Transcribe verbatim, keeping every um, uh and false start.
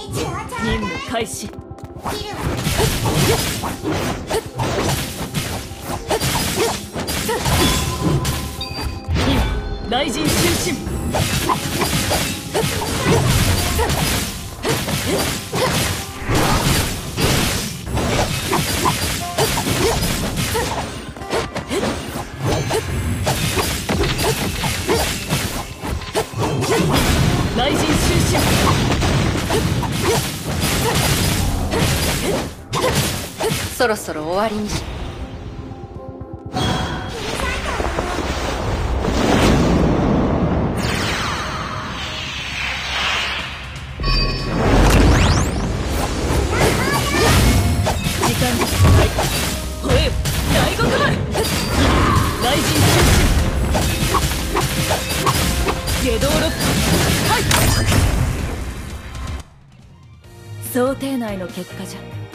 任務開始。今雷神中心。雷神中心。そろそろ終わりにし。時間です。はい、吠えよ大極丸。雷神中心。下道ロック。はい。想定内の結果じゃ。